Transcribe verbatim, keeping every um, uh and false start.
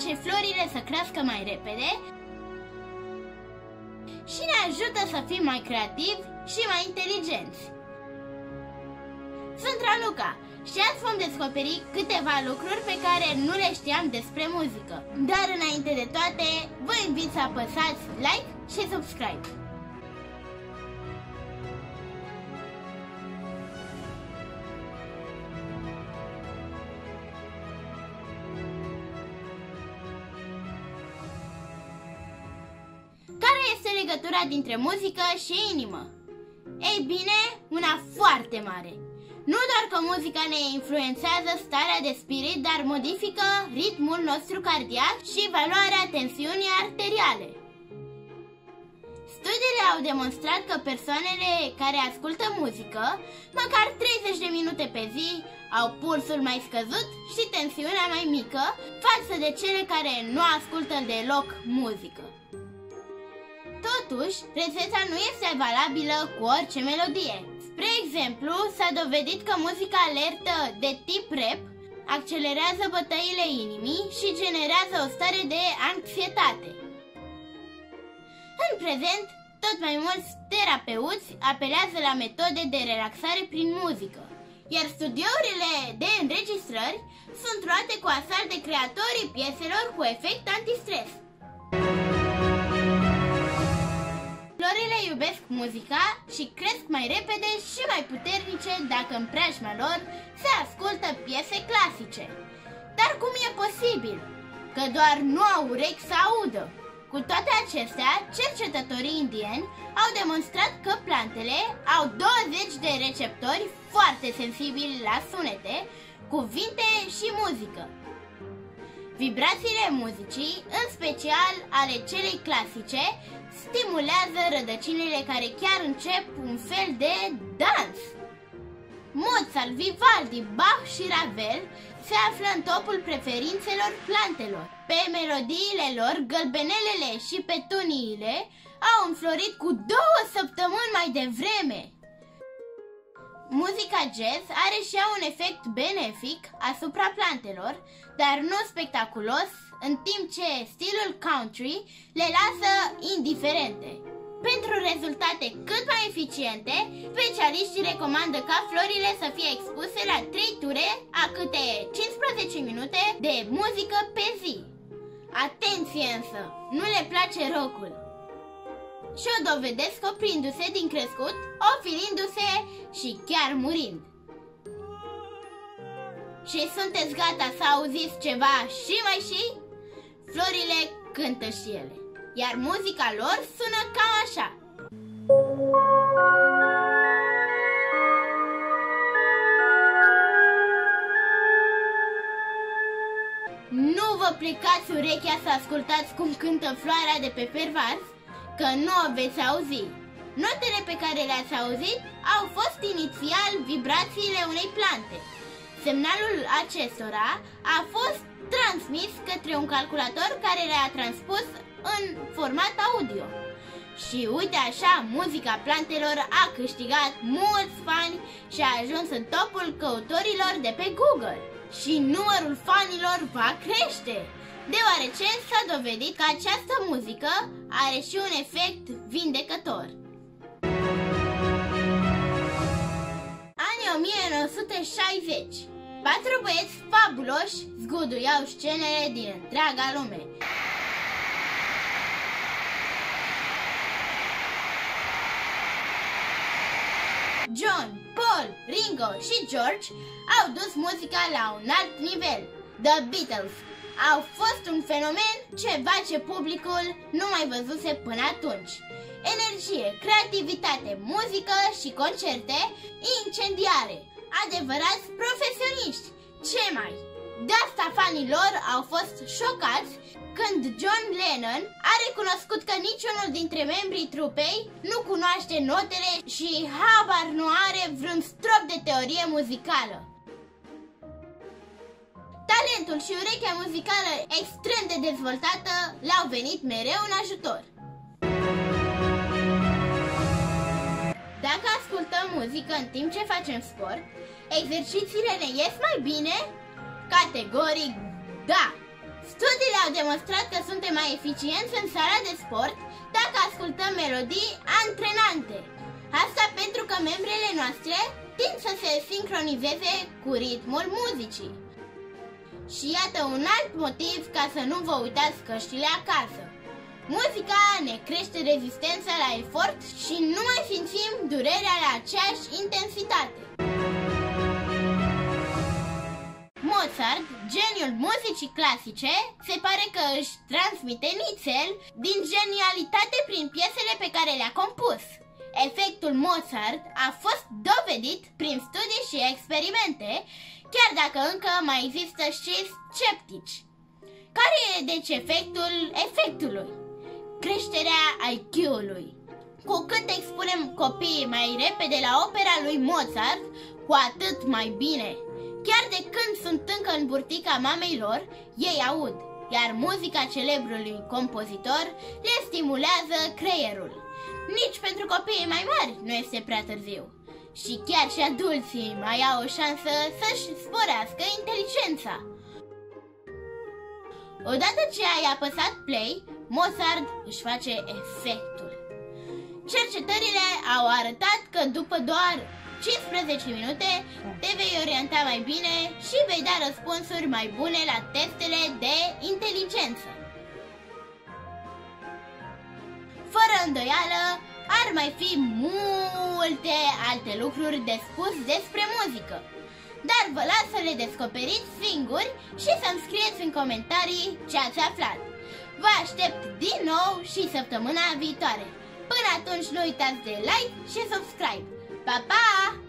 face florile să crească mai repede și ne ajută să fim mai creativi și mai inteligenți. Sunt Raluca și azi vom descoperi câteva lucruri pe care nu le știam despre muzică. Dar înainte de toate, vă invit să apăsați like și subscribe. Care este legătura dintre muzică și inimă? Ei bine, una foarte mare. Nu doar că muzica ne influențează starea de spirit, dar modifică ritmul nostru cardiac și valoarea tensiunii arteriale. Studiile au demonstrat că persoanele care ascultă muzică măcar treizeci de minute pe zi au pulsul mai scăzut și tensiunea mai mică față de cele care nu ascultă deloc muzică. Totuși, rețeta nu este valabilă cu orice melodie. Spre exemplu, s-a dovedit că muzica alertă de tip rap accelerează bătăile inimii și generează o stare de anxietate. În prezent, tot mai mulți terapeuți apelează la metode de relaxare prin muzică, iar studiourile de înregistrări sunt luate cu asalt de creatorii pieselor cu efect antistres. Florile iubesc muzica și cresc mai repede și mai puternice dacă în preajma lor se ascultă piese clasice. Dar cum e posibil? Că doar nu au urechi să audă. Cu toate acestea, cercetătorii indieni au demonstrat că plantele au douăzeci de receptori foarte sensibili la sunete, cuvinte și muzică. Vibrațiile muzicii, în special ale celei clasice, stimulează rădăcinile care chiar încep un fel de dans. Mozart, Vivaldi, Bach și Ravel se află în topul preferințelor plantelor. Pe melodiile lor, gălbenelele și petuniile au înflorit cu două săptămâni mai devreme. Muzica jazz are și ea un efect benefic asupra plantelor, dar nu spectaculos, în timp ce stilul country le lasă indiferente. Pentru rezultate cât mai eficiente, specialiștii recomandă ca florile să fie expuse la trei ture a câte cincisprezece minute de muzică pe zi. Atenție însă, nu le place rock-ul. Și o dovedesc oprindu-se din crescut, ofilindu-se și chiar murind. Și sunteți gata să auziți ceva și mai și? Florile cântă și ele, iar muzica lor sună cam așa. Nu vă plecați urechea să ascultați cum cântă floarea de pe pervaz, că nu o veți auzi. Notele pe care le-ați auzit au fost inițial vibrațiile unei plante. Semnalul acestora a fost transmis către un calculator care le-a transpus în format audio. Și uite așa, muzica plantelor a câștigat mulți fani și a ajuns în topul căutorilor de pe Google. Și numărul fanilor va crește, deoarece s-a dovedit că această muzică are și un efect vindecător. Anii o mie nouă sute șaizeci. Patru băieți fabuloși zguduiau scenele din întreaga lume. John, Paul, Ringo și George au dus muzica la un alt nivel. The Beatles au fost un fenomen, ceva ce publicul nu mai văzuse până atunci. Energie, creativitate, muzică și concerte incendiare. Adevărați profesioniști, ce mai? De asta fanii lor au fost șocați când John Lennon a recunoscut că niciunul dintre membrii trupei nu cunoaște notele și habar nu are vreun strop de teorie muzicală. Talentul și urechea muzicală extrem de dezvoltată le-au venit mereu în ajutor. Dacă ascultăm muzică în timp ce facem sport, exercițiile ne ies mai bine? Categoric da! Studiile au demonstrat că suntem mai eficienți în sala de sport dacă ascultăm melodii antrenante. Asta pentru că membrele noastre tind să se sincronizeze cu ritmul muzicii. Și iată un alt motiv ca să nu vă uitați căștile acasă. Muzica ne crește rezistența la efort și nu mai simțim durerea la aceeași intensitate. Mozart, geniul muzicii clasice, se pare că își transmite nițel din genialitate prin piesele pe care le-a compus. Efectul Mozart a fost dovedit prin studii și experimente, chiar dacă încă mai există și sceptici. Care e deci efectul efectului? Creșterea I Q-ului. Cu cât expunem copiii mai repede la opera lui Mozart, cu atât mai bine. Chiar de când sunt încă în burtica mamei lor, ei aud, iar muzica celebrului compozitor le stimulează creierul. Nici pentru copiii mai mari nu este prea târziu. Și chiar și adulții mai au o șansă să-și sporească inteligența. Odată ce ai apăsat play, Mozart își face efectul. Cercetările au arătat că după doar cincisprezece minute te vei orienta mai bine și vei da răspunsuri mai bune la testele de inteligență. Fără îndoială, ar mai fi multe alte lucruri de spus despre muzică, dar vă las să le descoperiți singuri și să-mi scrieți în comentarii ce ați aflat. Vă aștept din nou și săptămâna viitoare. Până atunci nu uitați de like și subscribe. Pa, pa!